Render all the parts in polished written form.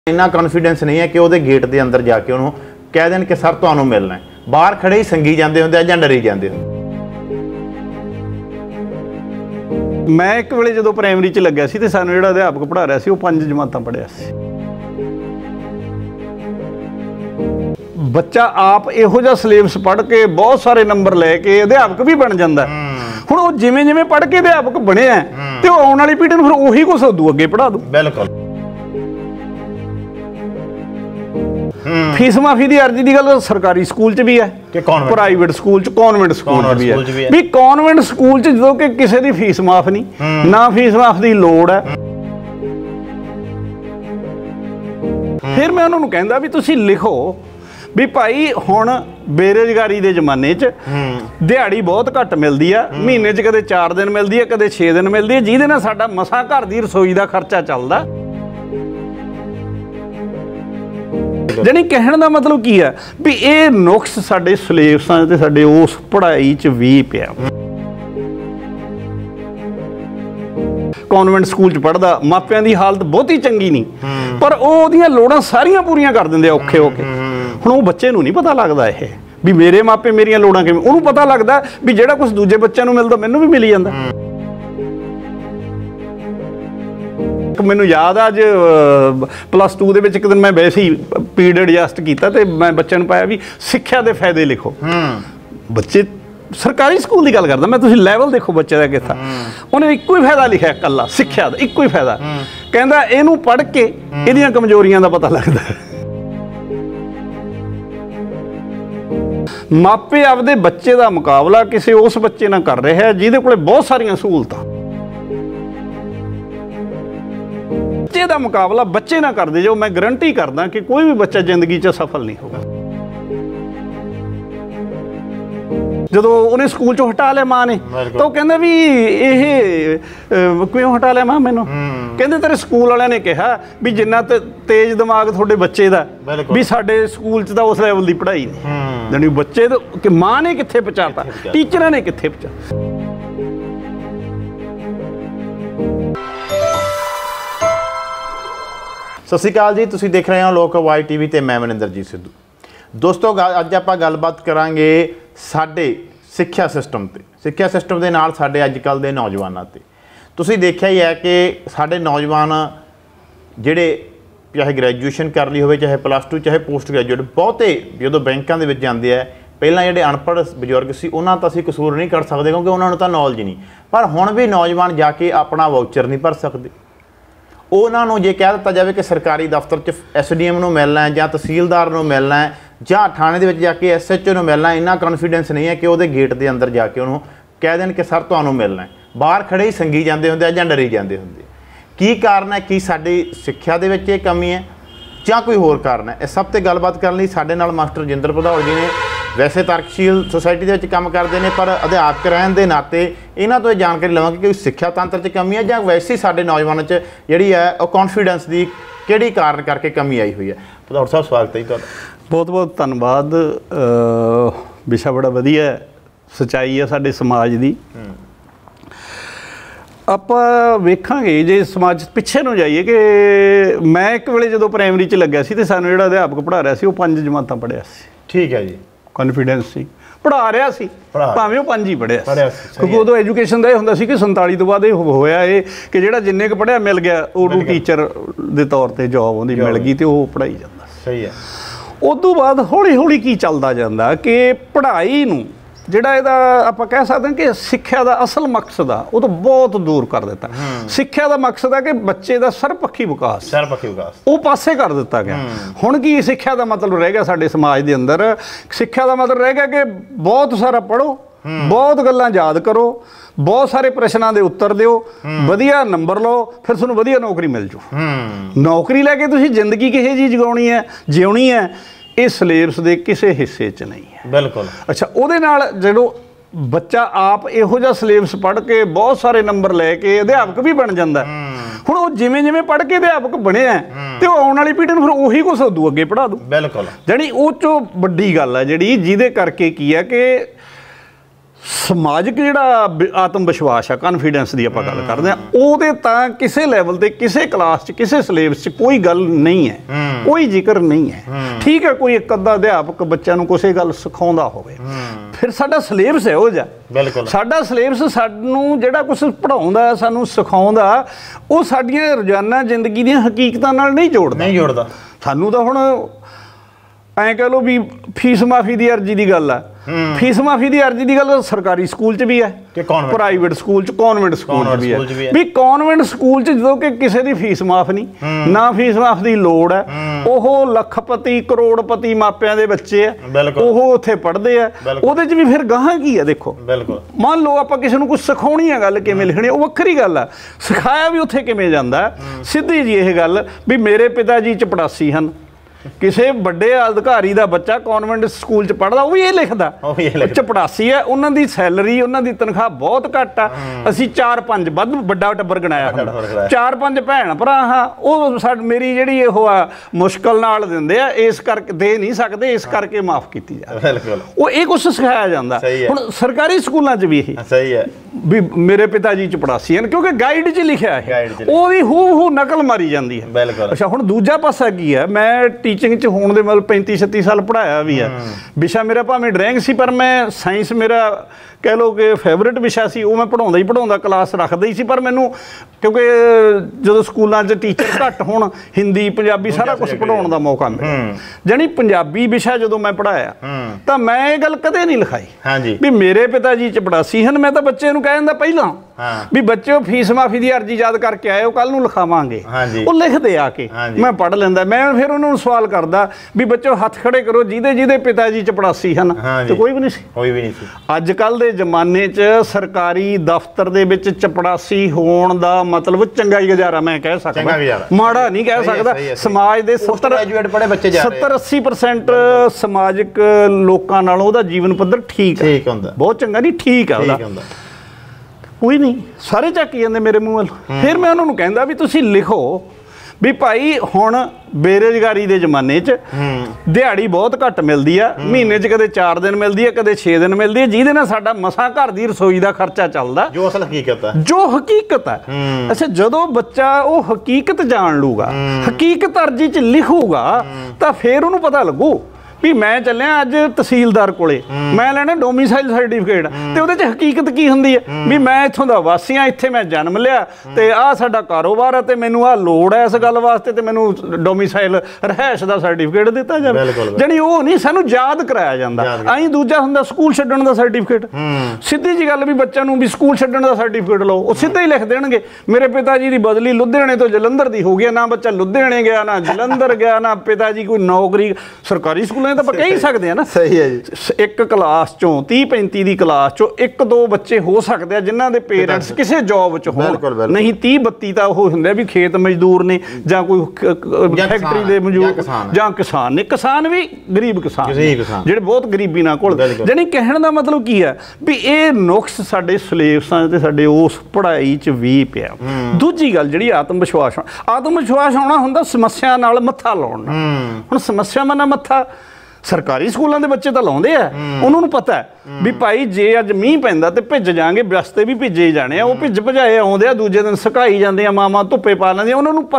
इन्ना कॉन्फिडेंस नहीं है कि वो गेट के अंदर जाके उन्होंने कह दें कि सर तुहानूं मिलना है, बाहर खड़े ही संगी जाते होंदे जां डरी जाते होंदे। मैं एक वेले जो प्राइमरी च लग्या सी ते सानूं जिहड़ा अध्यापक पढ़ा रहा सी वो 5 जमातां पढ़िया सी। बच्चा आप इहो जिहा सिलेबस पढ़ के बहुत सारे नंबर लैके अध्यापक भी बन जाता है। हुण वो जिवें जिवें पढ़ के अध्यापक बनिया ते वो आउण वाली पीढ़ी नूं फिर उही कुछ उदू अगे पढ़ा दूं। बिल्कुल फीस माफी की अर्जी की गल सरकारी स्कूल च भी है, प्राइवेट स्कूल च, कॉन्वेंट स्कूल भी है भी। कॉन्वेंट स्कूल च जो कि किसी की फीस माफ नहीं, ना फीस माफ की लोड़ है। फिर मैं उन्होंने कहता भी तुसी लिखो भी भाई हुण बेरोजगारी के जमाने च दिहाड़ी बहुत घट मिलती है, महीने च कदे 4 दिन मिलती है, कदे 6 दिन मिलती है, जिहदे नाल साडा मसां घर की रसोई का खर्चा चलदा। जानी कहने का मतलब की है भी ये नुक्स साडे सिलेबसां ते साडे उस पढ़ाई च भी पिया। कॉन्वेंट स्कूल च पढ़दा मापियां दी हालत बहुती चंगी नहीं, पर ओहदियां लोड़ां सारियां पूरियां कर दिंदे औखे होके। हुण वो बच्चे नूं नहीं पता लगदा इह भी मेरे मापे मेरियां लोड़ां किवें, उहनूं पता लगदा भी जिहड़ा कुछ दूजे बच्चों नूं मिलदा मैनूं भी मिली जांदा। मैनूं याद आ अज +2 दे विच एक दिन मैं वैसे ही पीरियड एडजस्ट किया तो मैं बच्चों नूं पाया भी सिक्ख्या दे फायदे लिखो। बच्चे सरकारी स्कूल की गल करदा मैं, तुसीं लैवल देखो बच्चे का कित्था, उन्हें इक्को ही फायदा लिखा कल्ला सिक्ख्या दा, इक्को ही फायदा। कहंदा इहनूं पढ़ के इहदियां कमजोरियां दा पता लगदा। मापे आपदे बच्चे का मुकाबला किसी उस बच्चे नाल कर रहे हैं जिहदे कोले बहुत सारियां सहूलतां। बच्चे का मुकाबला बच्चे ना कर दे जो, मैं गारंटी करदा कि कोई भी बच्चा जिंदगी च सफल नहीं होगा। जो उन्हें स्कूल चो हटा लिया माँ ने तो कहंदे भी ये क्यों हटा लिया माँ मैनू, कहंदे तेरे स्कूल वाले ने कहा भी जिन्ना तेज दिमाग थोड़े बच्चे का भी साडे स्कूल च उस लैवल की पढ़ाई नहीं। जानी बच्चे तो कि माँ ने कित्थे पहुँचाता, टीचर ने कित्थे पहुँचा। सत श्री अकाल जी, तुसीं देख रहे हो लोक वाई टीवी ते मैं मनिंदरजीत सिद्धू। दोस्तों अज आपां गलबात करांगे साडे सिक्ख्या सिस्टम ते, सिक्ख्या सिस्टम दे नाल साडे अजकल दे नौजवानां ते। तुसीं देखिया ही है कि साडे नौजवान जिहड़े चाहे ग्रैजुएशन कर ली होवे, चाहे +2, चाहे पोस्ट ग्रैजुएट, बहुते जदों बैंकां दे विच जांदे आ, पहलां जिहड़े अनपढ़ बजुर्ग सी उन्हां तां असीं कसूर नहीं कर सकदे क्योंकि उन्हां नूं तां नॉलेज नहीं, पर हुण भी नौजवान जाके अपना वाउचर नहीं भर सकदे। उन्होंने जे कह दिता जाए कि सरकारी दफ्तर च SDM नूं मिलना है, जां तहसीलदार नूं मिलना है, जां थाने दे विच जाके SHO नूं मिलना है, इन्ना कॉन्फिडेंस नहीं है कि वो गेट के अंदर जाके उन्होंने कह दें कि सर तुहानूं मिलना है, बाहर खड़े ही संगी जाते होंदे जां डरी जाते होंदे। की कारण है, कि साडी सिक्ख्या दे विच इह कमी है जां कोई होर कारण है? इस सब ते गलबात करन लई साडे नाल मास्टर जिंदर भदौड़ जी ने, वैसे तरकशील सोसाइटी के काम करते हैं पर अध्यापक रहने के नाते इन्हों तो जानकारी लवांगे कि सिक्ख्या तंत्र च कमी है जां वैसे ही साडे नौजवानों च जिहड़ी है कॉन्फिडेंस की किहड़ी कारण करके कमी आई हुई है। भदौड़ साहब स्वागत है जी तुहाडा। बहुत बहुत धन्यवाद। विषय बड़ा वधिया है, सच्चाई है साडे समाज की। ਆਪਾਂ ਵੇਖਾਂਗੇ ਜੇ समाज पिछे ਨੂੰ जाइए कि मैं एक वेले जो प्राइमरी च लग्या सी ते सानूं जिहड़ा अध्यापक पढ़ा रहा सी वो 5 जमातां पढ़िया सी। ठीक है जी, कॉन्फिडेंस सी, पढ़ा रहा सी भावें वो 5 ही पढ़िया क्योंकि उदों एजुकेशन का यह हुंदा सी कि 47 तो बाद होया ये कि जिहड़ा जिन्ने क पढ़िया मिल गया उदों टीचर के तौर पर जॉब उहदी मिल गई तो वो पढ़ाई जांदा। सही है। उदों बाद हौली हौली की चलदा जांदा कि पढ़ाई नूं जिहड़ा इहदा आपां कह सकते हैं कि सिक्ख्या का असल मकसद आ वो तो बहुत दूर कर दिता। सिक्ख्या का मकसद है कि बच्चे का सरपक्षी विकास वो पासे कर दिता गया। हुण की सिक्ख्या का मतलब रह गया साडे समाज के अंदर, सिक्ख्या का मतलब रह गया कि बहुत सारा पढ़ो, बहुत गल्लां याद करो, बहुत सारे प्रश्नों के उत्तर दिओ, वधिया नंबर लो, फिर तुहानूं वधिया नौकरी मिल जू। नौकरी लैके तुसीं जिंदगी किहो जी जगाउणी है, जिउणी है, ये सिलेबस के किसी हिस्से च नहीं है। बिल्कुल। अच्छा, उहदे नाल जो बच्चा आप इहो जिहा सिलेबस पढ़ के बहुत सारे नंबर लैके अध्यापक भी बन जाता है। हुण वो जिवें जिवें पढ़ के अध्यापक बनिया ते वो आउण वाली पीढ़ी नूं फिर उही कुछ उदू अगे पढ़ा दूं। बिल्कुल। जानी वो चो वड्डी गल है जिहड़ी जिहदे करके की है कि ਸਮਾਜਿਕ ਜਿਹੜਾ ਆਤਮ ਵਿਸ਼ਵਾਸ ਆ, ਕੌਨਫੀਡੈਂਸ ਦੀ ਆਪਾਂ ਗੱਲ ਕਰਦੇ ਆ, ਉਹਦੇ ਤਾਂ ਕਿਸੇ ਲੈਵਲ ਤੇ, ਕਿਸੇ ਕਲਾਸ 'ਚ, ਕਿਸੇ ਸਿਲੇਬਸ 'ਚ ਕੋਈ ਗੱਲ ਨਹੀਂ ਹੈ, ਕੋਈ ਜ਼ਿਕਰ ਨਹੀਂ ਹੈ। ਠੀਕ ਹੈ, ਕੋਈ ਇੱਕ ਅੱਧਾ ਅਧਿਆਪਕ ਬੱਚਿਆਂ ਨੂੰ ਕਿਸੇ ਗੱਲ ਸਿਖਾਉਂਦਾ ਹੋਵੇ, ਫਿਰ ਸਾਡਾ ਸਿਲੇਬਸ ਇਹੋ ਜਿਹਾ। ਬਿਲਕੁਲ, ਸਾਡਾ ਸਿਲੇਬਸ ਸਾਨੂੰ ਜਿਹੜਾ ਕੁਝ ਪੜ੍ਹਾਉਂਦਾ, ਸਾਨੂੰ ਸਿਖਾਉਂਦਾ, ਉਹ ਸਾਡੀਆਂ ਰੋਜ਼ਾਨਾ ਜ਼ਿੰਦਗੀ ਦੀਆਂ ਹਕੀਕਤਾਂ ਨਾਲ ਨਹੀਂ ਜੋੜਦਾ। ਸਾਨੂੰ ਤਾਂ ਹੁਣ ਐਂ ਕਹਿ ਲਓ ਵੀ ਫੀਸ ਮਾਫੀ ਦੀ ਅਰਜ਼ੀ ਦੀ ਗੱਲ ਆ, ਫੀਸ ਮਾਫੀ ਦੀ ਅਰਜ਼ੀ ਦੀ ਗੱਲ ਸਰਕਾਰੀ ਸਕੂਲ 'ਚ ਵੀ ਹੈ, ਪ੍ਰਾਈਵੇਟ ਸਕੂਲ 'ਚ, ਕੌਨਵੈਂਟ ਸਕੂਲ 'ਚ ਵੀ ਹੈ। ਵੀ ਕੌਨਵੈਂਟ ਸਕੂਲ 'ਚ ਜਦੋਂ ਕਿ ਕਿਸੇ ਦੀ ਫੀਸ ਮਾਫ ਨਹੀਂ, ਨਾ ਫੀਸ ਮਾਫ ਦੀ ਲੋੜ ਹੈ, ਉਹ ਲੱਖਪਤੀ ਕਰੋੜਪਤੀ ਮਾਪਿਆਂ ਦੇ ਬੱਚੇ ਆ, ਉਹ ਉੱਥੇ ਪੜ੍ਹਦੇ ਆ, ਉਹਦੇ 'ਚ ਵੀ ਫਿਰ ਗਾਹਾਂ ਕੀ ਆ? ਦੇਖੋ, ਮੰਨ ਲਓ ਆਪਾਂ ਕਿਸੇ ਨੂੰ ਕੁਝ ਸਿਖਾਉਣੀ ਆ, ਗੱਲ ਕਿਵੇਂ ਲਿਖਣੀ, ਉਹ ਵੱਖਰੀ ਗੱਲ ਆ, ਸਿਖਾਇਆ ਵੀ ਉੱਥੇ ਕਿਵੇਂ ਜਾਂਦਾ। ਸਿੱਧੀ ਜੀ ਇਹ ਗੱਲ ਵੀ ਮੇਰੇ ਪਿਤਾ ਜੀ ਚਪੜਾਸੀ ਹਨ, ਕਿਸੇ ਵੱਡੇ ਅਧਿਕਾਰੀ ਦਾ ਬੱਚਾ ਕੌਨਵੈਂਟ ਸਕੂਲ 'ਚ ਪੜ੍ਹਦਾ, ਉਹ ਵੀ ਇਹ ਲਿਖਦਾ ਚਪੜਾਸੀ ਹੈ, ਉਹਨਾਂ ਦੀ ਸੈਲਰੀ, ਉਹਨਾਂ ਦੀ ਤਨਖਾਹ ਬਹੁਤ ਘੱਟ ਆ। ਅਸੀਂ 4-5 ਵੱਡਾ ਟੱਬਰ ਗਣਾਇਆ ਹੁੰਦਾ, 4-5 ਭੈਣ ਭਰਾ ਹਾਂ, ਉਹ ਮੇਰੀ ਜਿਹੜੀ ਉਹ ਆ ਮੁਸ਼ਕਲ ਨਾਲ ਦਿੰਦੇ ਆ, ਇਸ ਕਰਕੇ ਦੇ ਨਹੀਂ ਸਕਦੇ, ਇਸ ਕਰਕੇ ਮਾਫ ਕੀਤੀ ਜਾਵੇ। ਉਹ ਇਹ ਕੁਛ ਸਿਖਾਇਆ ਜਾਂਦਾ। ਹੁਣ ਸਰਕਾਰੀ ਸਕੂਲਾਂ 'ਚ ਵੀ ਇਹੀ ਸਹੀ ਹੈ ਵੀ ਮੇਰੇ ਪਿਤਾ ਜੀ ਚਪੜਾਸੀ ਹਨ, ਕਿਉਂਕਿ ਗਾਈਡ 'ਚ ਲਿਖਿਆ ਹੈ, ਉਹਦੀ ਹੂ ਨਕਲ ਮਾਰੀ ਜਾਂਦੀ ਹੈ। ਅੱਛਾ, ਹੁਣ ਦੂਜਾ ਪਾਸਾ ਕੀ ਹੈ? ਮੈਂ ਟੀਚਿੰਗ 'ਚ ਹੋਣ ਦੇ ਮਤਲਬ 35-36 ਸਾਲ ਪੜ੍ਹਾਇਆ ਵੀ ਹੈ। ਵਿਸ਼ਾ ਮੇਰਾ ਭਾਵੇਂ ਡਰਾਇੰਗ ਸੀ, ਪਰ ਮੈਂ ਸਾਇੰਸ ਮੇਰਾ ਕਹਿ ਲਓ ਕਿ ਫੇਵਰੇਟ ਵਿਸ਼ਾ ਸੀ, ਉਹ ਮੈਂ ਪੜ੍ਹਾਉਂਦਾ ਕਲਾਸ ਰੱਖਦਾ ਹੀ ਸੀ। ਪਰ ਮੈਨੂੰ ਕਿਉਂਕਿ ਜਦੋਂ ਸਕੂਲਾਂ 'ਚ ਟੀਚਰ ਘੱਟ ਹੋਣ, ਹਿੰਦੀ ਪੰਜਾਬੀ ਸਾਰਾ ਕੁਝ ਪੜ੍ਹਾਉਣ ਦਾ ਮੌਕਾ ਮਿਲਿਆ। ਜਾਣੀ ਪੰਜਾਬੀ ਵਿਸ਼ਾ ਜਦੋਂ ਮੈਂ ਪੜ੍ਹਾਇਆ ਤਾਂ ਮੈਂ ਇਹ ਗੱਲ ਕਦੇ ਨਹੀਂ ਲਿਖਾਈ ਵੀ ਮੇਰੇ ਪਿਤਾ ਜੀ ਚਪੜਾਸੀ ਹਨ। ਮੈਂ ਤਾਂ ਬੱਚੇ ਨੂੰ ਕਹਿ ਦਿੰਦਾ ਪਹਿਲਾਂ ਵੀ ਬੱਚਿਓ ਫੀਸ ਮਾਫੀ ਦੀ ਅਰਜ਼ੀ ਯਾਦ ਕਰਕੇ ਆਇਓ, ਕੱਲ ਨੂੰ ਲਿਖਾਵਾਂਗੇ। ਉਹ ਲਿਖਦੇ ਆ ਕੇ, ਮੈਂ ਪੜ੍ਹ ਲੈਂਦਾ। ਮੈਂ ਫਿਰ ਉਹਨਾਂ ਨੂੰ ਸਵਾਲ ਕਰਦਾ ਵੀ ਬੱਚਿਓ ਹੱਥ ਖੜੇ ਕਰੋ ਜਿਹਦੇ ਪਿਤਾ ਜੀ ਚਪੜਾਸੀ ਹਨ, ਤੇ ਕੋਈ ਵੀ ਨਹੀਂ ਸੀ। ਅੱਜ ਕੱਲ੍ਹ ਦੇ ਜ਼ਮਾਨੇ 'ਚ ਸਰਕਾਰੀ ਦਫ਼ਤਰ ਦੇ ਵਿੱਚ ਚਪੜਾਸੀ ਹੋਣ ਦਾ ਮਤਲਬ ਚੰਗਾ ਹੀ ਗੁਜ਼ਾਰਾ ਮੈਂ ਕਹਿ ਸਕਦਾ, ਮਾੜਾ ਨਹੀਂ ਕਹਿ ਸਕਦਾ। ਸਮਾਜ ਦੇ 70-80% ਸਮਾਜਿਕ ਲੋਕਾਂ ਨਾਲੋਂ ਉਹਦਾ ਜੀਵਨ ਪੱਧਰ ਠੀਕ ਹੁੰਦਾ, ਬਹੁਤ ਚੰਗਾ ਨਹੀਂ, ਠੀਕ ਆ ਉਹਦਾ। ਕੋਈ ਨਹੀਂ, ਸਾਰੇ ਝੱਕ ਜਾਂਦੇ ਮੇਰੇ ਮੂੰਹ ਵੱਲ। ਫਿਰ ਮੈਂ ਉਹਨਾਂ ਨੂੰ ਕਹਿੰਦਾ ਵੀ ਤੁਸੀਂ ਲਿਖੋ ਵੀ ਭਾਈ ਹੁਣ ਬੇਰੁਜ਼ਗਾਰੀ ਦੇ ਜ਼ਮਾਨੇ 'ਚ ਦਿਹਾੜੀ ਬਹੁਤ ਘੱਟ ਮਿਲਦੀ ਆ, ਮਹੀਨੇ 'ਚ ਕਦੇ 4 ਦਿਨ ਮਿਲਦੀ ਹੈ, ਕਦੇ 6 ਦਿਨ ਮਿਲਦੀ ਹੈ, ਜਿਹਦੇ ਨਾਲ ਸਾਡਾ ਮਸਾਂ ਘਰ ਦੀ ਰਸੋਈ ਦਾ ਖਰਚਾ ਚੱਲਦਾ, ਜੋ ਅਸਲ ਹਕੀਕਤ ਹੈ, ਜੋ ਹਕੀਕਤ ਹੈ। ਅੱਛਾ, ਜਦੋਂ ਬੱਚਾ ਉਹ ਹਕੀਕਤ ਜਾਣ ਲੂਗਾ, ਹਕੀਕਤ ਅਰਜ਼ੀ 'ਚ ਲਿਖੂਗਾ, ਤਾਂ ਫਿਰ ਉਹਨੂੰ ਪਤਾ ਲੱਗੂ ਵੀ ਮੈਂ ਚੱਲਿਆ ਅੱਜ ਤਹਿਸੀਲਦਾਰ ਕੋਲੇ, ਮੈਂ ਲੈਣਾ ਡੋਮਿਸਾਈਲ ਸਰਟੀਫਿਕੇਟ, ਤੇ ਉਹਦੇ 'ਚ ਹਕੀਕਤ ਕੀ ਹੁੰਦੀ ਹੈ ਵੀ ਮੈਂ ਇੱਥੋਂ ਦਾ ਵਾਸੀ ਹਾਂ, ਇੱਥੇ ਮੈਂ ਜਨਮ ਲਿਆ, ਤੇ ਆਹ ਸਾਡਾ ਕਾਰੋਬਾਰ ਹੈ, ਤੇ ਮੈਨੂੰ ਆਹ ਲੋੜ ਹੈ ਇਸ ਗੱਲ ਵਾਸਤੇ, ਤੇ ਮੈਨੂੰ ਡੋਮਿਸਾਈਲ ਰਹਿائش ਦਾ ਸਰਟੀਫਿਕੇਟ ਦਿੱਤਾ ਜਾਵੇ। ਜਾਣੀ ਉਹ ਨਹੀਂ, ਸਾਨੂੰ ਯਾਦ ਕਰਾਇਆ ਜਾਂਦਾ। ਆਈ ਦੂਜਾ ਹੁੰਦਾ ਸਕੂਲ ਛੱਡਣ ਦਾ ਸਰਟੀਫਿਕੇਟ। ਸਿੱਧੀ ਜੀ ਗੱਲ ਵੀ ਬੱਚਿਆਂ ਨੂੰ ਵੀ ਸਕੂਲ ਛੱਡਣ ਦਾ ਸਰਟੀਫਿਕੇਟ ਲਓ, ਉਹ ਸਿੱਧਾ ਹੀ ਲਿਖ ਦੇਣਗੇ ਮੇਰੇ ਪਿਤਾ ਜੀ ਦੀ ਬਦਲੀ ਲੁਧਿਆਣੇ ਤੋਂ ਜਲੰਧਰ ਦੀ ਹੋ ਗਈ, ਨਾ ਬੱਚਾ ਲੁਧਿਆਣੇ ਗਿਆ, ਨਾ ਜਲੰਧਰ ਗਿਆ, ਨਾ ਪਿਤਾ ਜੀ ਕੋਈ ਨੌਕਰੀ ਸਰਕਾਰੀ ਸਕੂਲਾਂ ਤਾਂ ਆਪਾਂ ਕਹਿ ਹੀ ਸਕਦੇ ਆ ਨਾ। ਸਹੀ ਹੈ ਜੀ। ਇੱਕ ਕਲਾਸ ਚੋਂ 30-35 ਦੀ ਕਲਾਸ ਚੋਂ 1-2 ਬੱਚੇ ਹੋ ਸਕਦੇ ਆ ਜਿਨ੍ਹਾਂ ਦੇ ਪੇਰੈਂਟਸ ਕਿਸੇ ਜੌਬ 'ਚ ਹੋਣ, ਨਹੀਂ 30-32 ਤਾਂ ਉਹ ਹੁੰਦੇ ਵੀ ਖੇਤ ਮਜ਼ਦੂਰ ਨੇ, ਜਾਂ ਕੋਈ ਫੈਕਟਰੀ ਦੇ ਮਜ਼ਦੂਰ, ਜਾਂ ਕਿਸਾਨ ਨੇ। ਕਿਸਾਨ ਵੀ ਗਰੀਬ ਕਿਸਾਨ ਜਿਹੜੇ ਬਹੁਤ ਗਰੀਬੀ ਨਾਲ ਘੁਲਦੇ। ਜਾਣੀ ਕਹਿਣ ਦਾ ਮਤਲਬ ਕੀ ਹੈ ਵੀ ਇਹ ਨੁਕਸ ਸਾਡੇ ਸਿਲੇਬਸਾਂ ਤੇ ਸਾਡੇ ਉਸ ਪੜ੍ਹਾਈ 'ਚ ਵੀ ਪਿਆ। ਦੂਜੀ ਗੱਲ ਜਿਹੜੀ ਆਤਮ ਵਿਸ਼ਵਾਸ ਆਉਣਾ ਹੁੰਦਾ ਸਮੱਸਿਆ ਨਾਲ ਮੱਥਾ ਲਾਉਣ ਨਾਲ। ਹੁਣ ਸਮੱਸਿਆਵਾਂ ਨਾਲ ਮੱਥਾ ਸਰਕਾਰੀ ਸਕੂਲਾਂ ਦੇ ਬੱਚੇ ਤਾਂ ਲਾਉਂਦੇ ਆ, ਉਹਨਾਂ ਨੂੰ ਪਤਾ ਹੈ ਵੀ ਭਾਈ ਜੇ ਅੱਜ ਮੀਂਹ ਪੈਂਦਾ ਤੇ ਭਿੱਜ ਜਾਣਗੇ, ਰਸਤੇ ਵੀ ਭਿੱਜੇ ਹੀ ਜਾਣੇ ਆ, ਉਹ ਭਿੱਜ ਭਜਾਏ ਆਉਂਦੇ ਆ, ਦੂਜੇ ਦਿਨ ਸੁਕਾਈ ਜਾਂਦੇ ਆ, ਮਾਵਾਂ ਧੁੱਪੇ ਪਾ ਲੈਂਦੀਆਂ। ਉਹਨਾਂ ਨੂੰ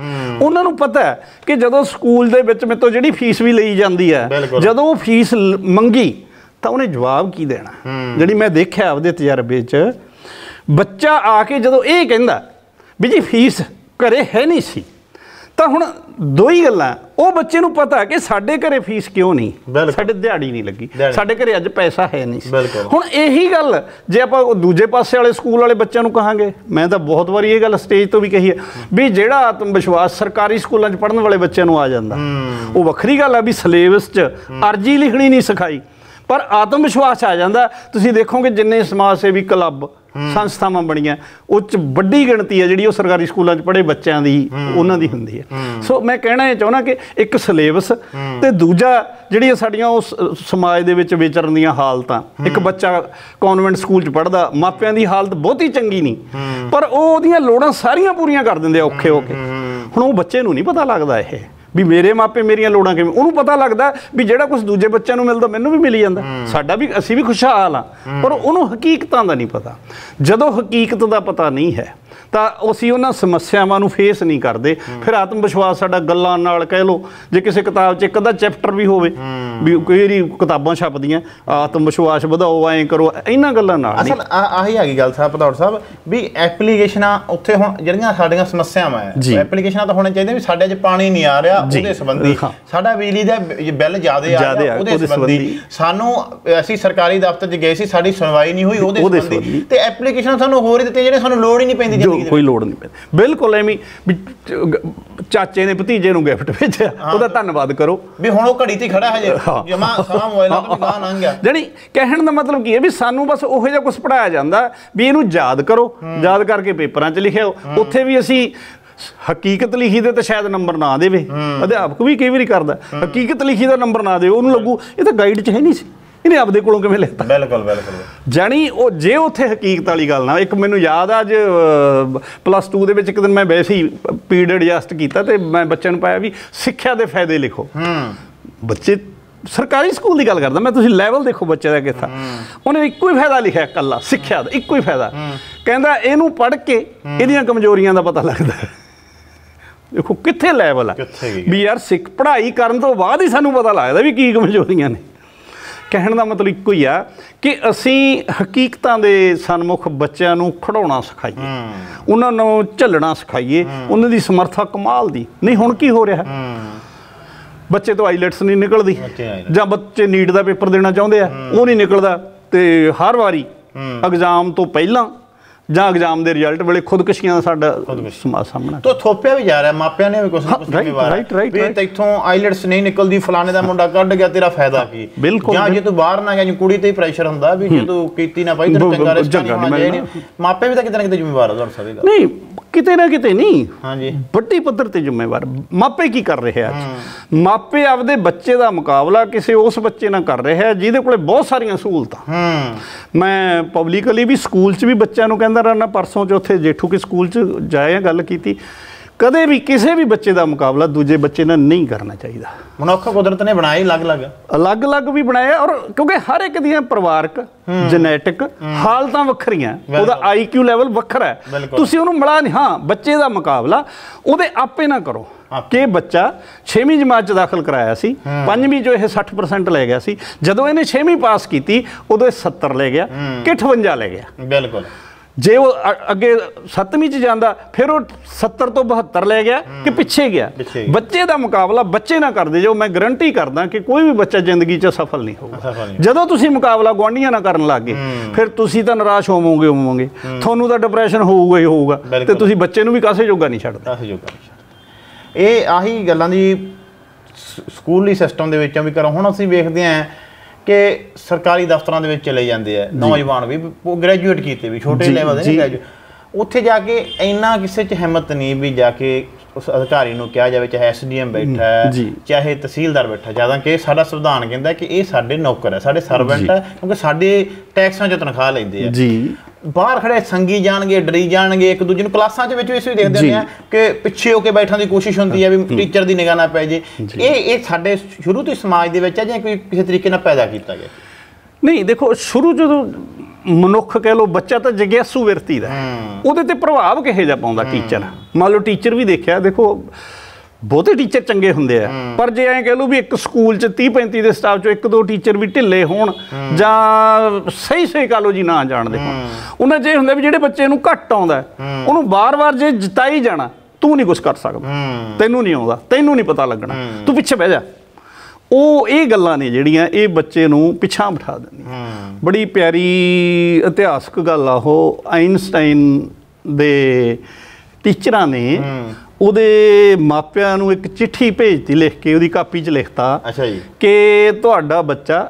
ਪਤਾ ਹੈ ਕਿ ਜਦੋਂ ਸਕੂਲ ਦੇ ਵਿੱਚ ਮੇਰੇ ਤੋਂ ਜਿਹੜੀ ਫੀਸ ਵੀ ਲਈ ਜਾਂਦੀ ਹੈ, ਜਦੋਂ ਉਹ ਫੀਸ ਮੰਗੀ ਤਾਂ ਉਹਨੇ ਜਵਾਬ ਕੀ ਦੇਣਾ। ਜਿਹੜੀ ਮੈਂ ਦੇਖਿਆ ਆਪਦੇ ਤਜਰਬੇ 'ਚ, ਬੱਚਾ ਆ ਕੇ ਜਦੋਂ ਇਹ ਕਹਿੰਦਾ ਵੀ ਜੀ ਫੀਸ ਘਰੇ ਹੈ ਨਹੀਂ ਸੀ, ਤਾਂ ਹੁਣ ਦੋ ਹੀ ਗੱਲਾਂ। ਉਹ ਬੱਚੇ ਨੂੰ ਪਤਾ ਕਿ ਸਾਡੇ ਘਰੇ ਫੀਸ ਕਿਉਂ ਨਹੀਂ, ਸਾਡੇ ਦਿਹਾੜੀ ਨਹੀਂ ਲੱਗੀ, ਸਾਡੇ ਘਰੇ ਅੱਜ ਪੈਸਾ ਹੈ ਨਹੀਂ। ਹੁਣ ਇਹੀ ਗੱਲ ਜੇ ਆਪਾਂ ਦੂਜੇ ਪਾਸੇ ਵਾਲੇ ਸਕੂਲ ਵਾਲੇ ਬੱਚਿਆਂ ਨੂੰ ਕਹਾਂਗੇ, ਮੈਂ ਤਾਂ ਬਹੁਤ ਵਾਰੀ ਇਹ ਗੱਲ ਸਟੇਜ ਤੋਂ ਵੀ ਕਹੀ ਹੈ ਵੀ ਜਿਹੜਾ ਆਤਮ ਵਿਸ਼ਵਾਸ ਸਰਕਾਰੀ ਸਕੂਲਾਂ 'ਚ ਪੜ੍ਹਨ ਵਾਲੇ ਬੱਚਿਆਂ ਨੂੰ ਆ ਜਾਂਦਾ, ਉਹ ਵੱਖਰੀ ਗੱਲ ਆ ਵੀ ਸਿਲੇਬਸ 'ਚ ਅਰਜ਼ੀ ਲਿਖਣੀ ਨਹੀਂ ਸਿਖਾਈ, ਪਰ ਆਤਮ ਵਿਸ਼ਵਾਸ ਆ ਜਾਂਦਾ। ਤੁਸੀਂ ਦੇਖੋਗੇ ਜਿੰਨੇ ਸਮਾਜ ਸੇਵੀ ਕਲੱਬ ਸੰਸਥਾਵਾਂ ਬਣੀਆਂ, ਉਹ 'ਚ ਵੱਡੀ ਗਿਣਤੀ ਹੈ ਜਿਹੜੀ ਉਹ ਸਰਕਾਰੀ ਸਕੂਲਾਂ 'ਚ ਪੜ੍ਹੇ ਬੱਚਿਆਂ ਦੀ ਉਹਨਾਂ ਦੀ ਹੁੰਦੀ ਹੈ। ਸੋ ਮੈਂ ਕਹਿਣਾ ਇਹ ਚਾਹੁੰਦਾ ਕਿ ਇੱਕ ਸਿਲੇਬਸ ਤੇ ਦੂਜਾ ਜਿਹੜੀਆਂ ਸਾਡੀਆਂ ਉਸ ਸਮਾਜ ਦੇ ਵਿੱਚ ਵਿਚਰਨ ਦੀਆਂ ਹਾਲਤਾਂ। ਇੱਕ ਬੱਚਾ ਕੌਨਵੈਂਟ ਸਕੂਲ 'ਚ ਪੜ੍ਹਦਾ, ਮਾਪਿਆਂ ਦੀ ਹਾਲਤ ਬਹੁਤੀ ਚੰਗੀ ਨਹੀਂ, ਪਰ ਉਹ ਉਹਦੀਆਂ ਲੋੜਾਂ ਸਾਰੀਆਂ ਪੂਰੀਆਂ ਕਰ ਦਿੰਦੇ ਆ ਔਖੇ ਹੋ ਕੇ। ਹੁਣ ਉਹ ਬੱਚੇ ਨੂੰ ਨਹੀਂ ਪਤਾ ਲੱਗਦਾ ਇਹ ਵੀ ਮੇਰੇ ਮਾਪੇ ਮੇਰੀਆਂ ਲੋੜਾਂ ਕਿਵੇਂ, ਉਹਨੂੰ ਪਤਾ ਲੱਗਦਾ ਵੀ ਜਿਹੜਾ ਕੁਝ ਦੂਜੇ ਬੱਚਿਆਂ ਨੂੰ ਮਿਲਦਾ ਮੈਨੂੰ ਵੀ ਮਿਲੀ ਜਾਂਦਾ, ਸਾਡਾ ਵੀ, ਅਸੀਂ ਵੀ ਖੁਸ਼ਹਾਲ ਆ, ਪਰ ਉਹਨੂੰ ਹਕੀਕਤਾਂ ਦਾ ਨਹੀਂ ਪਤਾ। ਜਦੋਂ ਹਕੀਕਤ ਦਾ ਪਤਾ ਨਹੀਂ ਹੈ ਤਾਂ ਅਸੀਂ ਉਹਨਾਂ ਸਮੱਸਿਆਵਾਂ ਨੂੰ ਫੇਸ ਨਹੀਂ ਕਰਦੇ। ਫਿਰ ਆਤਮ ਵਿਸ਼ਵਾਸ ਸਾਡਾ ਗੱਲਾਂ ਨਾਲ, ਕਹਿ ਲਓ ਜੇ ਕਿਸੇ ਕਿਤਾਬ 'ਚ ਇੱਕ ਅੱਧਾ ਚੈਪਟਰ ਵੀ ਹੋਵੇ, ਵੀ ਕਈ ਵਾਰੀ ਕਿਤਾਬਾਂ ਛਪਦੀਆਂ ਆਤਮ ਵਿਸ਼ਵਾਸ ਵਧਾਓ, ਐਂ ਕਰੋ, ਇਹਨਾਂ ਗੱਲਾਂ ਨਾਲ ਅਸਲ ਆਹੀ ਹੈਗੀ ਗੱਲ ਸਾਹਿਬ ਭਦੌੜ ਸਾਹਿਬ, ਵੀ ਐਪਲੀਕੇਸ਼ਨਾਂ ਉੱਥੇ ਹੁਣ ਜਿਹੜੀਆਂ ਸਾਡੀਆਂ ਸਮੱਸਿਆਵਾਂ ਹੈ, ਐਪਲੀਕੇਸ਼ਨਾਂ ਤਾਂ ਹੋਣੇ ਚਾਹੀਦੀਆਂ ਵੀ ਸਾਡੇ 'ਚ ਪਾਣੀ ਨਹੀਂ ਆ ਰਿਹਾ ਉਹਦੇ ਸੰਬੰਧੀ, ਸਾਡਾ ਬਿਜਲੀ ਦਾ ਬਿੱਲ ਜ਼ਿਆਦਾ ਆ ਰਿਹਾ ਉਹਦੇ ਸੰਬੰਧੀ, ਸਾਨੂੰ ਅਸੀਂ ਸਰਕਾਰੀ ਦਫ਼ਤਰ 'ਚ ਗਏ ਸੀ ਸਾਡੀ ਸੁਣਵਾਈ ਨਹੀਂ ਹੋਈ ਉਹਦੇ ਸੰਬੰਧੀ, ਤੇ ਐਪਲੀਕੇਸ਼ਨ ਸਾਨੂੰ ਹੋਰ ਹੀ ਦਿੱਤੀਆਂ ਜਿਹੜੇ ਸਾਨੂੰ ਲੋੜ ਹੀ ਨਹੀਂ ਪੈਂਦੀ, ਕੋਈ ਲੋੜ ਨਹੀਂ ਪੈਂਦੀ। ਬਿਲਕੁਲ ਐਵੇਂ ਵੀ ਚਾਚੇ ਨੇ ਭਤੀਜੇ ਨੂੰ ਗਿਫਟ ਭੇਜਿਆ, ਉਹਦਾ ਧੰਨਵਾਦ ਕਰੋ ਵੀ ਹੁਣ ਉਹ ਘੜੀ ਤੇ ਖੜਾ ਹਜੇ ਜਮਾ ਸਾਰਾ ਮੋਬਾਈਲਾਂ ਤੋਂ ਗਾਹ ਲੰਘ ਗਿਆ। ਜਾਣੀ ਕਹਿਣ ਦਾ ਮਤਲਬ ਕੀ ਹੈ ਵੀ ਸਾਨੂੰ ਬਸ ਉਹੋ ਜਿਹਾ ਕੁਝ ਪੜ੍ਹਾਇਆ ਜਾਂਦਾ ਵੀ ਇਹਨੂੰ ਯਾਦ ਕਰੋ, ਯਾਦ ਕਰਕੇ ਪੇਪਰਾਂ 'ਚ ਲਿਖਿਓ। ਉੱਥੇ ਵੀ ਅਸੀਂ ਹਕੀਕਤ ਲਿਖੀ ਦੇ ਤਾਂ ਸ਼ਾਇਦ ਨੰਬਰ ਨਾ ਦੇਵੇ, ਅਧਿਆਪਕ ਵੀ ਕਈ ਵਾਰੀ ਕਰਦਾ, ਹਕੀਕਤ ਲਿਖੀ ਦਾ ਨੰਬਰ ਨਾ ਦੇਵੇ, ਉਹਨੂੰ ਲੱਗੂ ਇਹ ਤਾਂ ਗਾਈਡ 'ਚ ਹੈ ਨਹੀਂ ਸੀ, ਇਹਨੇ ਆਪਦੇ ਕੋਲੋਂ ਕਿਵੇਂ ਲਿਖਤਾ। ਬਿਲਕੁਲ ਬਿਲਕੁਲ। ਜਾਣੀ ਉਹ ਜੇ ਉੱਥੇ ਹਕੀਕਤ ਵਾਲੀ ਗੱਲ ਨਾ, ਇੱਕ ਮੈਨੂੰ ਯਾਦ ਆ ਅੱਜ +2 ਦੇ ਵਿੱਚ ਇੱਕ ਦਿਨ ਮੈਂ ਵੈਸੇ ਹੀ ਪੀਰੀਅਡ ਐਡਜਸਟ ਕੀਤਾ ਤੇ ਮੈਂ ਬੱਚਿਆਂ ਨੂੰ ਪਾਇਆ ਵੀ ਸਿੱਖਿਆ ਦੇ ਫਾਇਦੇ ਲਿਖੋ। ਬੱਚੇ ਸਰਕਾਰੀ ਸਕੂਲ ਦੀ ਗੱਲ ਕਰਦਾ ਮੈਂ, ਤੁਸੀਂ ਲੈਵਲ ਦੇਖੋ ਬੱਚੇ ਦਾ ਕਿੱਥਾ, ਉਹਨੇ ਇੱਕੋ ਹੀ ਫਾਇਦਾ ਲਿਖਿਆ ਇਕੱਲਾ, ਸਿੱਖਿਆ ਦਾ ਇੱਕੋ ਹੀ ਫਾਇਦਾ, ਕਹਿੰਦਾ ਇਹਨੂੰ ਪੜ੍ਹ ਕੇ ਇਹਦੀਆਂ ਕਮਜ਼ੋਰੀਆਂ ਦਾ ਪਤਾ ਲੱਗਦਾ। ਦੇਖੋ ਕਿੱਥੇ ਲੈਵਲ ਆ ਵੀ ਯਾਰ ਸਿੱਖ ਪੜ੍ਹਾਈ ਕਰਨ ਤੋਂ ਬਾਅਦ ਹੀ ਸਾਨੂੰ ਪਤਾ ਲੱਗਦਾ ਵੀ ਕੀ ਕਮਜ਼ੋਰੀਆਂ ਨੇ। ਕਹਿਣ ਦਾ ਮਤਲਬ ਇੱਕੋ ਹੀ ਆ ਕਿ ਅਸੀਂ ਹਕੀਕਤਾਂ ਦੇ ਸਨਮੁਖ ਬੱਚਿਆਂ ਨੂੰ ਖੜਾਉਣਾ ਸਿਖਾਈਏ, ਉਹਨਾਂ ਨੂੰ ਝੱਲਣਾ ਸਿਖਾਈਏ, ਉਹਨਾਂ ਦੀ ਸਮਰੱਥਾ ਕਮਾਲ ਦੀ। ਨਹੀਂ ਹੁਣ ਕੀ ਹੋ ਰਿਹਾ, ਬੱਚੇ ਤੋਂ ਆਈਲੈਟਸ ਨਹੀਂ ਨਿਕਲਦੀ, ਜਾਂ ਬੱਚੇ ਨੀਟ ਦਾ ਪੇਪਰ ਦੇਣਾ ਚਾਹੁੰਦੇ ਆ ਉਹ ਨਹੀਂ ਨਿਕਲਦਾ, ਤੇ ਹਰ ਵਾਰੀ ਐਗਜ਼ਾਮ ਤੋਂ ਪਹਿਲਾਂ ਜਾਂ ਐਗਜ਼ਾਮ ਦੇ ਰਿਜ਼ਲਟ ਵੇਲੇ ਖੁਦਕੁਸ਼ੀਆਂ ਦਾ ਸਾਡਾ ਸਾਹਮਣਾ ਤੋਂ ਥੋਪਿਆ ਵੀ ਜਾ ਰਿਹਾ। ਮਾਪਿਆਂ ਨੇ ਵੀ ਕੁਝ ਨਾ ਕੁਝ ਵੀ ਇੱਥੋਂ ਆਈਲੈਟਸ ਨਹੀਂ ਨਿਕਲਦੀ, ਫਲਾਣੇ ਦਾ ਮੁੰਡਾ ਕੱਢ ਗਿਆ, ਤੇਰਾ ਫਾਇਦਾ ਕੀ, ਜਾਂ ਜੇ ਤੂੰ ਬਾਹਰ ਨਾ ਗਿਆ, ਕੁੜੀ ਤੇ ਹੀ ਪ੍ਰੈਸ਼ਰ ਹੁੰਦਾ ਵੀ ਜੇ ਤੂੰ ਕੀਤੀ ਨਾ ਭਾਈ ਤੈਨੂੰ ਚੰਗਾ ਰਿਸ਼ਤਾ ਨਹੀਂ ਹੋਣਾ ਚਾਹੀਦਾ। ਮਾਪੇ ਵੀ ਤਾਂ ਕਿਤੇ ਨਾ ਕਿਤੇ ਜ਼ਿੰਮੇਵਾਰ ਆ ਤੁਹਾਡੇ ਸਾਰੇ ਦਾ। ਨਹੀਂ ਕਿਤੇ ਨਾ ਕਿਤੇ ਨਹੀਂ, ਹਾਂਜੀ ਵੱਡੀ ਪੱਧਰ ਤੇ ਜ਼ਿੰਮੇਵਾਰ ਮਾਪੇ ਕੀ ਕਰ ਰਹੇ ਆ। ਮਾਪੇ ਆਪਦੇ ਬੱਚੇ ਦਾ ਮੁਕਾਬਲਾ ਕਿਸੇ ਉਸ ਬੱਚੇ ਨਾਲ ਕਰ ਰਹੇ ਆ ਜਿਹਦੇ ਕੋਲੇ ਬਹੁਤ ਸਾਰੀਆਂ ਸਹੂਲਤਾਂ। ਮੈਂ ਪਬਲਿਕਲੀ ਵੀ ਸਕੂਲ 'ਚ ਵੀ ਬੱਚਿਆਂ ਨੂੰ ਕਹਿੰਦਾ ਰਹਿਣਾ, ਪਰਸੋਂ ਚੌਥੇ ਜੇਠੂ ਕੇ ਸਕੂਲ 'ਚ ਜਾਏ ਗੱਲ ਕੀਤੀ, ਕਦੇ ਵੀ ਕਿਸੇ ਵੀ ਬੱਚੇ ਦਾ ਮੁਕਾਬਲਾ ਦੂਜੇ ਬੱਚੇ ਨਾਲ ਨਹੀਂ ਕਰਨਾ ਚਾਹੀਦਾ। ਮਨੁੱਖ ਕੁਦਰਤ ਨੇ ਬਣਾਏ ਅਲੱਗ-ਅਲੱਗ ਵੀ ਬਣਾਏ, ਔਰ ਕਿਉਂਕਿ ਹਰ ਇੱਕ ਦੀਆਂ ਪਰਿਵਾਰਕ ਜੈਨੇਟਿਕ ਹਾਲਤਾਂ ਵੱਖਰੀਆਂ, ਉਹਦਾ IQ ਲੈਵਲ ਵੱਖਰਾ ਹੈ, ਤੁਸੀਂ ਉਹਨੂੰ ਮਿਲਾ ਨਹੀਂ। ਹਾਂ ਬੱਚੇ ਦਾ ਮੁਕਾਬਲਾ ਉਹਦੇ ਆਪੇ ਨਾ ਕਰੋ ਕਿ ਬੱਚਾ 6ਵੀਂ ਜਮਾਤ 'ਚ ਦਾਖਲ ਕਰਾਇਆ ਸੀ, 5ਵੀਂ 'ਚੋਂ ਇਹ 60% ਲੈ ਗਿਆ ਸੀ, ਜਦੋਂ ਇਹਨੇ 6ਵੀਂ ਪਾਸ ਕੀਤੀ ਉਦੋਂ ਇਹ 70 ਲੈ ਗਿਆ ਕਿ 58 ਲੈ ਗਿਆ। ਬਿਲਕੁਲ। ਜੇ ਉਹ ਅੱਗੇ 7ਵੀਂ 'ਚ ਜਾਂਦਾ ਫਿਰ ਉਹ 70 ਤੋਂ 72 ਲੈ ਗਿਆ ਕਿ ਪਿੱਛੇ ਗਿਆ। ਬੱਚੇ ਦਾ ਮੁਕਾਬਲਾ ਬੱਚੇ ਨਾਲ ਕਰਦੇ ਜੋ, ਮੈਂ ਗਰੰਟੀ ਕਰਦਾ ਕਿ ਕੋਈ ਵੀ ਬੱਚਾ ਜ਼ਿੰਦਗੀ 'ਚ ਸਫਲ ਨਹੀਂ ਹੋਊਗਾ। ਜਦੋਂ ਤੁਸੀਂ ਮੁਕਾਬਲਾ ਗੁਆਂਢੀਆਂ ਨਾਲ ਕਰਨ ਲੱਗ ਗਏ ਫਿਰ ਤੁਸੀਂ ਤਾਂ ਨਿਰਾਸ਼ ਹੋਵੋਗੇ, ਤੁਹਾਨੂੰ ਤਾਂ ਡਿਪਰੈਸ਼ਨ ਹੋਊਗਾ ਹੀ ਹੋਊਗਾ, ਤੇ ਤੁਸੀਂ ਬੱਚੇ ਨੂੰ ਵੀ ਕਾਸੇ ਜੋਗਾ ਨਹੀਂ ਛੱਡਦੇ। ਇਹ ਆਹੀ ਗੱਲਾਂ ਦੀ ਸਕੂਲੀ ਸਿਸਟਮ ਦੇ ਵਿੱਚੋਂ ਵੀ ਕਰੋ। ਹੁਣ ਅਸੀਂ ਵੇਖਦੇ ਹਾਂ ਕਿ ਸਰਕਾਰੀ ਦਫ਼ਤਰਾਂ ਦੇ ਵਿੱਚ ਚਲੇ ਜਾਂਦੇ ਆ ਨੌਜਵਾਨ ਵੀ, ਉਹ ਗ੍ਰੈਜੂਏਟ ਕੀਤੇ ਵੀ ਛੋਟੇ ਲੈਵਲ ਦੇ ਗ੍ਰੈਜੂਏਟ, ਉੱਥੇ ਜਾ ਕੇ ਇੰਨਾ ਕਿਸੇ 'ਚ ਹਿੰਮਤ ਨਹੀਂ ਵੀ ਜਾ ਕੇ ਉਸ ਅਧਿਕਾਰੀ ਨੂੰ ਕਿਹਾ ਜਾਵੇ, ਚਾਹੇ SDM ਬੈਠਾ ਹੈ ਚਾਹੇ ਤਹਿਸੀਲਦਾਰ ਬੈਠਾ, ਜ਼ਿਆਦਾ ਕਿ ਸਾਡਾ ਸੰਵਿਧਾਨ ਕਹਿੰਦਾ ਕਿ ਇਹ ਸਾਡੇ ਨੌਕਰ ਹੈ, ਸਾਡੇ ਸਰਵੈਂਟ ਹੈ, ਕਿਉਂਕਿ ਸਾਡੇ ਟੈਕਸਾਂ 'ਚੋਂ ਤਨਖਾਹ ਲੈਂਦੇ ਆ। ਬਾਹਰ ਖੜੇ ਸੰਗੀ ਜਾਣਗੇ, ਡਰੀ ਜਾਣਗੇ, ਇੱਕ ਦੂਜੇ ਨੂੰ ਕਲਾਸਾਂ ਦੇ ਵਿੱਚ ਵੀ ਅਸੀਂ ਦੇਖਦੇ ਹਾਂ ਕਿ ਪਿੱਛੇ ਹੋ ਕੇ ਬੈਠਣ ਦੀ ਕੋਸ਼ਿਸ਼ ਹੁੰਦੀ ਹੈ ਵੀ ਟੀਚਰ ਦੀ ਨਿਗਾਹ ਨਾ ਪੈ ਜੇ। ਇਹ ਸਾਡੇ ਸ਼ੁਰੂ ਤੋਂ ਸਮਾਜ ਦੇ ਵਿੱਚ ਹੈ ਜਾਂ ਕੋਈ ਕਿਸੇ ਤਰੀਕੇ ਨਾਲ ਪੈਦਾ ਕੀਤਾ ਗਿਆ? ਨਹੀਂ ਦੇਖੋ, ਸ਼ੁਰੂ ਜਦੋਂ ਮਨੁੱਖ ਕਹਿ ਲਓ ਬੱਚਾ ਤਾਂ ਜਗਿਆਸੂ ਵਿਰਤੀ ਦਾ, ਉਹਦੇ ਤੇ ਪ੍ਰਭਾਵ ਕਿਹੋ ਜਿਹਾ ਪਾਉਂਦਾ ਟੀਚਰ। ਮੰਨ ਲਓ ਟੀਚਰ ਵੀ ਦੇਖਿਆ, ਦੇਖੋ ਬਹੁਤੇ ਟੀਚਰ ਚੰਗੇ ਹੁੰਦੇ ਆ, ਪਰ ਜੇ ਐਂ ਕਹਿ ਲਓ ਵੀ ਇੱਕ ਸਕੂਲ 'ਚ 30-35 ਦੇ ਸਟਾਫ 'ਚੋਂ 1-2 ਟੀਚਰ ਵੀ ਢਿੱਲੇ ਹੋਣ ਜਾਂ ਸਹੀ ਕਹ ਲਓ ਜੀ ਨਾ ਜਾਣਦੇ ਹੋਣ, ਉਹਨਾਂ 'ਚ ਇਹ ਹੁੰਦਾ ਵੀ ਜਿਹੜੇ ਬੱਚੇ ਨੂੰ ਘੱਟ ਆਉਂਦਾ ਉਹਨੂੰ ਵਾਰ-ਵਾਰ ਜੇ ਜਿਤਾਈ ਜਾਣਾ, ਤੂੰ ਨਹੀਂ ਕੁਛ ਕਰ ਸਕਦਾ, ਤੈਨੂੰ ਨਹੀਂ ਆਉਂਦਾ, ਤੈਨੂੰ ਨਹੀਂ ਪਤਾ ਲੱਗਣਾ, ਤੂੰ ਪਿੱਛੇ ਬਹਿ ਜਾ। ਉਹ ਇਹ ਗੱਲਾਂ ਨੇ ਜਿਹੜੀਆਂ ਇਹ ਬੱਚੇ ਨੂੰ ਪਿੱਛਾਂ ਬਿਠਾ ਦਿੰਦੀਆਂ। ਬੜੀ ਪਿਆਰੀ ਇਤਿਹਾਸਕ ਗੱਲ ਆ ਉਹ, ਆਈਨਸਟਾਈਨ ਦੇ ਟੀਚਰਾਂ ਨੇ ਉਹਦੇ ਮਾਪਿਆਂ ਨੂੰ ਇੱਕ ਚਿੱਠੀ ਭੇਜਤੀ ਲਿਖ ਕੇ, ਉਹਦੀ ਕਾਪੀ 'ਚ ਲਿਖਤਾ ਕਿ ਤੁਹਾਡਾ ਬੱਚਾ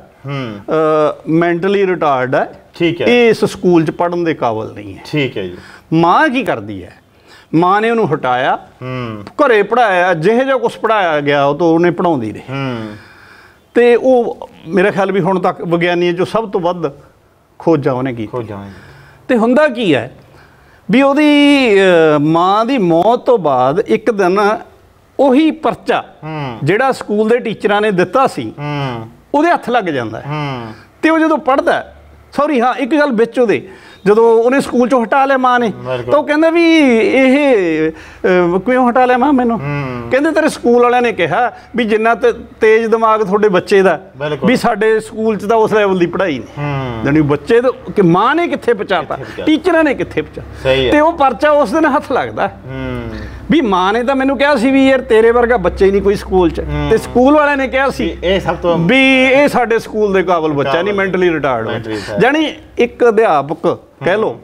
ਮੈਂਟਲੀ ਰਿਟਾਰਡ ਹੈ, ਇਸ ਸਕੂਲ 'ਚ ਪੜ੍ਹਨ ਦੇ ਕਾਬਲ ਨਹੀਂ ਹੈ। ਠੀਕ ਹੈ ਜੀ। ਮਾਂ ਕੀ ਕਰਦੀ ਹੈ, ਮਾਂ ਨੇ ਉਹਨੂੰ ਹਟਾਇਆ, ਘਰੇ ਪੜ੍ਹਾਇਆ, ਜਿਹੇ ਜਿਹਾ ਕੁਛ ਪੜ੍ਹਾਇਆ ਗਿਆ ਉਹ ਤੋਂ ਉਹਨੇ ਪੜ੍ਹਾਉਂਦੀ ਰਹੀ। ਤੇ ਉਹ ਮੇਰਾ ਖਿਆਲ ਵੀ ਹੁਣ ਤੱਕ ਵਿਗਿਆਨੀਆਂ 'ਚੋਂ ਸਭ ਤੋਂ ਵੱਧ ਖੋਜਾਂ ਉਹਨੇ ਕੀਤੀਆਂ। ਤੇ ਹੁੰਦਾ ਕੀ ਹੈ ਵੀ ਉਹਦੀ ਮਾਂ ਦੀ ਮੌਤ ਤੋਂ ਬਾਅਦ ਇੱਕ ਦਿਨ ਉਹੀ ਪਰਚਾ ਜਿਹੜਾ ਸਕੂਲ ਦੇ ਟੀਚਰਾਂ ਨੇ ਦਿੱਤਾ ਸੀ ਉਹਦੇ ਹੱਥ ਲੱਗ ਜਾਂਦਾ ਤੇ ਉਹ ਜਦੋਂ ਪੜ੍ਹਦਾ ਸੌਰੀ ਹਾਂ ਇੱਕ ਗੱਲ ਵਿੱਚ ਉਹਦੇ ਜਦੋਂ ਉਹਨੇ ਸਕੂਲ ਚੋਂ ਹਟਾ ਲਿਆ ਮਾਂ ਨੇ ਤਾਂ ਉਹ ਕਹਿੰਦਾ ਵੀ ਇਹ ਕਿਉਂ ਹਟਾ ਲਿਆ ਮਾਂ ਮੈਨੂੰ ਕਹਿੰਦੇ ਤੇਰੇ ਸਕੂਲ ਵਾਲਿਆਂ ਨੇ ਕਿਹਾ ਵੀ ਜਿੰਨਾ ਤੇਜ਼ ਦਿਮਾਗ ਤੁਹਾਡੇ ਬੱਚੇ ਦਾ ਵੀ ਸਾਡੇ ਸਕੂਲ 'ਚ ਤਾਂ ਉਸ ਲੈਵਲ ਦੀ ਪੜ੍ਹਾਈ ਨਹੀਂ ਜਾਣੀ ਬੱਚੇ ਕਿ ਮਾਂ ਨੇ ਕਿੱਥੇ ਪਹੁੰਚਾਤਾ ਟੀਚਰਾਂ ਨੇ ਕਿੱਥੇ ਪਹੁੰਚਾ ਤੇ ਉਹ ਪਰਚਾ ਉਸ ਦਿਨ ਹੱਥ ਲੱਗਦਾ ਵੀ ਮਾਂ ਨੇ ਤਾਂ ਮੈਨੂੰ ਕਿਹਾ ਸੀ ਵੀ ਯਾਰ ਤੇਰੇ ਵਰਗਾ ਬੱਚਾ ਹੀ ਨਹੀਂ ਕੋਈ ਸਕੂਲ 'ਚ ਤੇ ਸਕੂਲ ਵਾਲਿਆਂ ਨੇ ਕਿਹਾ ਸੀ ਇਹ ਸਭ ਤੋਂ ਵੀ ਇਹ ਸਾਡੇ ਸਕੂਲ ਦੇ ਕਾਬਲ ਬੱਚਾ ਨਹੀਂ ਮੈਂਟਲੀ ਰਿਟਾਰਡ ਜਾਣੀ ਇੱਕ ਅਧਿਆਪਕ ਕਹਿ ਲਓ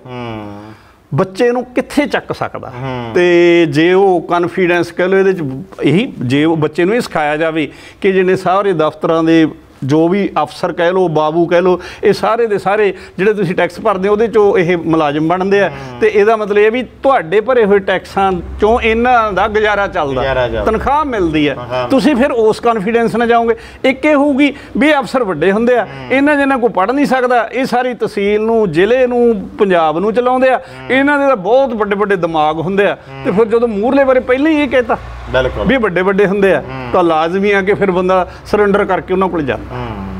ਬੱਚੇ ਨੂੰ ਕਿੱਥੇ ਚੱਕ ਸਕਦਾ ਤੇ ਜੇ ਉਹ ਕੌਨਫੀਡੈਂਸ ਕਹਿ ਲਓ ਇਹਦੇ 'ਚ ਇਹੀ ਜੇ ਉਹ ਬੱਚੇ ਨੂੰ ਇਹ ਸਿਖਾਇਆ ਜਾਵੇ ਕਿ ਜਿਹਨੇ ਸਾਰੇ ਦਫ਼ਤਰਾਂ ਦੇ ਜੋ ਵੀ ਅਫਸਰ ਕਹਿ ਲਓ ਬਾਬੂ ਕਹਿ ਲਓ ਇਹ ਸਾਰੇ ਦੇ ਸਾਰੇ ਜਿਹੜੇ ਤੁਸੀਂ ਟੈਕਸ ਭਰਦੇ ਹੋ ਉਹਦੇ 'ਚੋਂ ਇਹ ਮੁਲਾਜ਼ਮ ਬਣਦੇ ਆ ਤੇ ਇਹਦਾ ਮਤਲਬ ਇਹ ਵੀ ਤੁਹਾਡੇ ਭਰੇ ਹੋਏ ਟੈਕਸਾਂ 'ਚੋਂ ਇਹਨਾਂ ਦਾ ਗੁਜ਼ਾਰਾ ਚੱਲਦਾ ਤਨਖਾਹ ਮਿਲਦੀ ਹੈ ਤੁਸੀਂ ਫਿਰ ਉਸ ਕੌਨਫੀਡੈਂਸ ਨਾਲ ਜਾਓਗੇ ਇੱਕ ਇਹ ਹੋਊਗੀ ਵੀ ਅਫਸਰ ਵੱਡੇ ਹੁੰਦੇ ਆ ਇਹਨਾਂ ਜਿਹਨਾਂ ਕੋਈ ਪੜ੍ਹ ਨਹੀਂ ਸਕਦਾ ਇਹ ਸਾਰੀ ਤਹਿਸੀਲ ਨੂੰ ਜ਼ਿਲ੍ਹੇ ਨੂੰ ਪੰਜਾਬ ਨੂੰ ਚਲਾਉਂਦੇ ਆ ਇਹਨਾਂ ਦੇ ਤਾਂ ਬਹੁਤ ਵੱਡੇ ਵੱਡੇ ਦਿਮਾਗ ਹੁੰਦੇ ਆ ਤੇ ਫਿਰ ਜਦੋਂ ਮੂਹਰਲੇ ਬਾਰੇ ਪਹਿਲਾਂ ਹੀ ਇਹ ਕਹਿਤਾ ਵੀ ਵੱਡੇ ਵੱਡੇ ਹੁੰਦੇ ਆ ਤਾਂ ਲਾਜ਼ਮੀ ਆ ਕਿ ਫਿਰ ਬੰਦਾ ਸਰੈਂਡਰ ਕਰਕੇ ਉਹਨਾਂ ਕੋਲ ਜਾਂਦਾ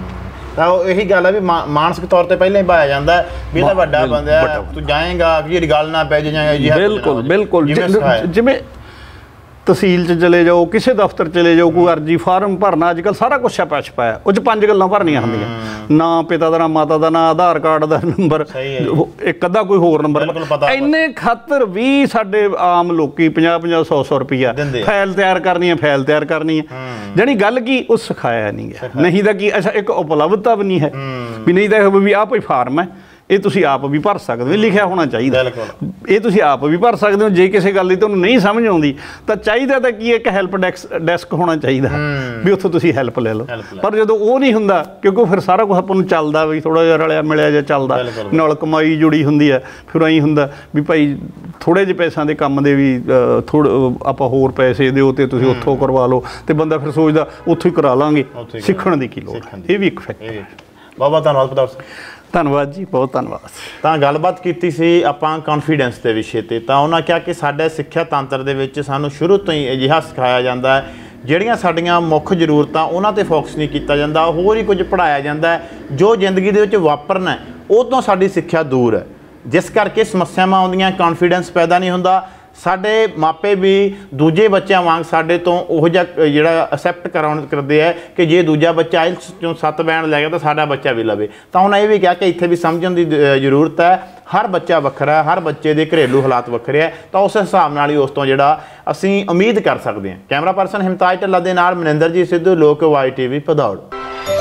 ਤਾਂ ਇਹੀ ਗੱਲ ਹੈ ਵੀ ਮਾਨਸਿਕ ਤੌਰ ਤੇ ਪਹਿਲਾਂ ਹੀ ਪਾਇਆ ਜਾਂਦਾ ਵੀ ਇਹਦਾ ਵੱਡਾ ਬੰਦਾ ਤੂੰ ਜਾਏਗਾ ਜਿਹੜੀ ਗੱਲ ਨਾ ਪੈ ਜਾਏ ਬਿਲਕੁਲ ਬਿਲਕੁਲ ਜਿਵੇਂ ਤਹਿਸੀਲ 'ਚ ਚਲੇ ਜਾਓ ਕਿਸੇ ਦਫ਼ਤਰ ਚਲੇ ਜਾਓ ਕੋਈ ਅਰਜੀ ਫਾਰਮ ਭਰਨਾ ਅੱਜ ਕੱਲ੍ਹ ਸਾਰਾ ਕੁਛ ਛਪਿਆ ਛਪਾਇਆ ਉਹ 'ਚ 5 ਗੱਲਾਂ ਭਰਨੀਆਂ ਹੁੰਦੀਆਂ ਨਾ ਪਿਤਾ ਦਾ ਨਾਂ ਮਾਤਾ ਦਾ ਨਾਂ ਆਧਾਰ ਕਾਰਡ ਦਾ ਨੰਬਰ ਇੱਕ ਅੱਧਾ ਕੋਈ ਹੋਰ ਨੰਬਰ ਇੰਨੇ ਖਾਤਰ ਵੀ ਸਾਡੇ ਆਮ ਲੋਕੀ 50-50 100 ਰੁਪਈਆ ਫਾਈਲ ਤਿਆਰ ਕਰਨੀ ਹੈ ਜਾਣੀ ਗੱਲ ਕੀ ਉਹ ਸਿਖਾਇਆ ਨਹੀਂ ਗਿਆ ਨਹੀਂ ਤਾਂ ਕੀ ਅੱਛਾ ਇੱਕ ਉਪਲਬਧਤਾ ਵੀ ਨਹੀਂ ਹੈ ਵੀ ਨਹੀਂ ਤਾਂ ਵੀ ਆਹ ਕੋਈ ਫਾਰਮ ਹੈ ਇਹ ਤੁਸੀਂ ਆਪ ਵੀ ਭਰ ਸਕਦੇ ਹੋ ਲਿਖਿਆ ਹੋਣਾ ਚਾਹੀਦਾ ਇਹ ਤੁਸੀਂ ਆਪ ਵੀ ਭਰ ਸਕਦੇ ਹੋ ਜੇ ਕਿਸੇ ਗੱਲ ਦੀ ਤੁਹਾਨੂੰ ਨਹੀਂ ਸਮਝ ਆਉਂਦੀ ਤਾਂ ਚਾਹੀਦਾ ਤਾਂ ਕੀ ਇੱਕ ਹੈਲਪ ਡੈਸਕ ਹੋਣਾ ਚਾਹੀਦਾ ਵੀ ਉੱਥੋਂ ਤੁਸੀਂ ਹੈਲਪ ਲੈ ਲਓ ਪਰ ਜਦੋਂ ਉਹ ਨਹੀਂ ਹੁੰਦਾ ਕਿਉਂਕਿ ਫਿਰ ਸਾਰਾ ਕੁਝ ਆਪਾਂ ਨੂੰ ਚੱਲਦਾ ਵੀ ਥੋੜਾ ਜਿਹਾ ਰਲਿਆ ਮਿਲਿਆ ਜਿਹਾ ਚੱਲਦਾ ਨਾਲ ਕਮਾਈ ਜੁੜੀ ਹੁੰਦੀ ਹੈ ਫਿਰ ਐਂ ਹੁੰਦਾ ਵੀ ਭਾਈ ਥੋੜੇ ਜਿਹੇ ਪੈਸਿਆਂ ਦੇ ਕੰਮ ਦੇ ਵੀ ਆਪਾਂ ਹੋਰ ਪੈਸੇ ਦਿਓ ਤੇ ਤੁਸੀਂ ਉੱਥੋਂ ਕਰਵਾ ਲਓ ਤੇ ਬੰਦਾ ਫਿਰ ਸੋਚਦਾ ਉੱਥੋਂ ਹੀ ਕਰਾ ਲਾਂਗੇ ਸਿੱਖਣ ਦੀ ਕੀ ਲੋੜ ਇਹ ਵੀ ਇੱਕ ਫੈਕਟਰ ਬਾਬਾ ਧੰਨਵਾਦ ਪ੍ਰਤਾਪ ਸਿੰਘ ਧੰਨਵਾਦ ਜੀ ਬਹੁਤ ਧੰਨਵਾਦ ਤਾਂ ਗੱਲਬਾਤ ਕੀਤੀ ਸੀ ਆਪਾਂ ਕੌਨਫੀਡੈਂਸ ਦੇ ਵਿਸ਼ੇ ਤੇ ਤਾਂ ਉਹਨਾਂ ਕਿਹਾ ਕਿ ਸਾਡੇ ਸਿੱਖਿਆ ਤੰਤਰ ਦੇ ਵਿੱਚ ਸਾਨੂੰ ਸ਼ੁਰੂ ਤੋਂ ਹੀ ਅਜਿਹਾ ਸਿਖਾਇਆ ਜਾਂਦਾ ਹੈ ਜਿਹੜੀਆਂ ਸਾਡੀਆਂ ਮੁੱਖ ਜ਼ਰੂਰਤਾਂ ਉਹਨਾਂ ਤੇ ਫੋਕਸ ਨਹੀਂ ਕੀਤਾ ਜਾਂਦਾ ਹੋਰ ਹੀ ਕੁਝ ਪੜ੍ਹਾਇਆ ਜਾਂਦਾ ਹੈ ਜੋ ਜ਼ਿੰਦਗੀ ਦੇ ਵਿੱਚ ਵਾਪਰਨਾ ਉਹ ਤੋਂ ਸਾਡੀ ਸਿੱਖਿਆ ਦੂਰ ਹੈ ਜਿਸ ਕਰਕੇ ਸਮੱਸਿਆਵਾਂ ਆਉਂਦੀਆਂ ਕੌਨਫੀਡੈਂਸ ਪੈਦਾ ਨਹੀਂ ਹੁੰਦਾ ਸਾਡੇ ਮਾਪੇ ਵੀ ਦੂਜੇ ਬੱਚਿਆਂ ਵਾਂਗ ਸਾਡੇ ਤੋਂ ਉਹ ਜਿਹਾ ਜਿਹੜਾ ਅਸੈਪਟ ਕਰਦੇ ਹੈ ਕਿ ਜੇ ਦੂਜਾ ਬੱਚਾ ਆਇਲਸ ਚੋਂ 7 ਬੈਂਡ ਲੈ ਗਿਆ ਤਾਂ ਸਾਡਾ ਬੱਚਾ ਵੀ ਲਵੇ ਤਾਂ ਉਹਨਾਂ ਇਹ ਵੀ ਕਿਹਾ ਕਿ ਇੱਥੇ ਵੀ ਸਮਝਣ ਦੀ ਜ਼ਰੂਰਤ ਹੈ ਹਰ ਬੱਚਾ ਵੱਖਰਾ ਹਰ ਬੱਚੇ ਦੇ ਘਰੇਲੂ ਹਾਲਾਤ ਵੱਖਰੇ ਹੈ ਤਾਂ ਉਸ ਹਿਸਾਬ ਨਾਲ ਹੀ ਉਸ ਤੋਂ ਜਿਹੜਾ ਅਸੀਂ ਉਮੀਦ ਕਰ ਸਕਦੇ ਹਾਂ ਕੈਮਰਾ ਪਰਸਨ ਹਿਮਤਾਜ ਢੱਲਾ ਦੇ ਨਾਲ ਮਨਿੰਦਰਜੀਤ ਸਿੱਧੂ ਲੋਕ YTV ਭਦੌੜ।